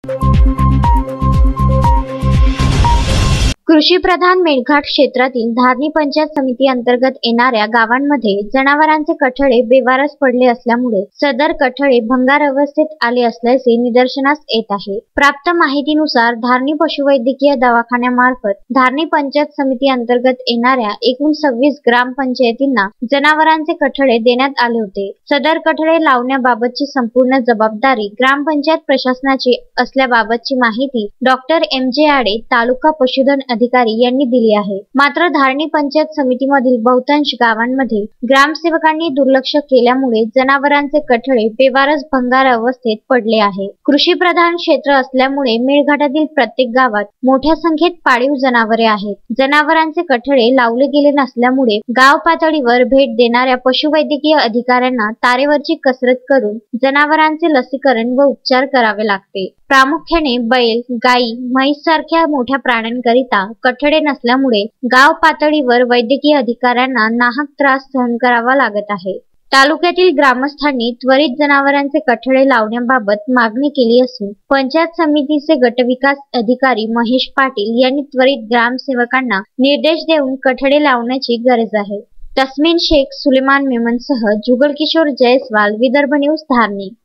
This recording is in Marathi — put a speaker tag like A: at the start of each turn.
A: कृषी प्रधान मेळघाट क्षेत्रातील धारणी पंचायत समिती अंतर्गत येणाऱ्या गावांमध्ये जनावरांचे कठडे बेवारस पडले असल्यामुळे सदर कठडे भंगार अवस्थेत आले असल्याचे निदर्शनास येत आहे। प्राप्त माहितीनुसार धारणी पशुवैद्यकीय दवाखान्यामार्फत धारणी पंचायत समिती अंतर्गत येणाऱ्या एकूण 26 ग्रामपंचायतींना जनावरांचे कठडे देण्यात आले होते। सदर कठडे लावण्याबाबतची संपूर्ण जबाबदारी ग्रामपंचायत प्रशासनाची असल्याबाबतची माहिती डॉक्टर MJ आडे तालुका पशुधन अधिकारी यांनी दिली आहे। मात्र धारणी पंचायत समितीमधील बहुतांश गावांमध्ये ग्रामसेवकांनी दुर्लक्ष केल्यामुळे जनावरांचे कठडे बेवारस भंगार अवस्थेत पडले आहे। कृषी प्रधान क्षेत्र असल्यामुळे मेळघाटातील प्रत्येक गावात मोठ्या संख्येत पाळीव जनावरे आहेत। जनावरांचे कठडे लावले गेले नसल्यामुळे गाव पातळीवर भेट देणाऱ्या पशुवैद्यकीय अधिकाऱ्यांना तारेवरची कसरत करून जनावरांचे लसीकरण व उपचार करावे लागते। प्रामुख्याने बैल, गाई, म्हैस सारख्या मोठ्या प्राण्यांकरिता कठडे नसल्यामुळे गाव पातळीवर वैद्यकीय अधिकाऱ्यांना नाहक त्रास सहन करावा लागत आहे। तालुक्यातील ग्रामस्थांनी त्वरित जनावरांचे कठडे लावण्याबाबत मागणी केली असून पंचायत समितीचे गटविकास अधिकारी महेश पाटील यांनी त्वरित ग्रामसेवकांना निर्देश देऊन कठडे लावण्याची गरज आहे। तस्मीन शेख, सुलेमान मेमनसह जुगल किशोर जयस्वाल, विदर्भ न्यूज, धारणी।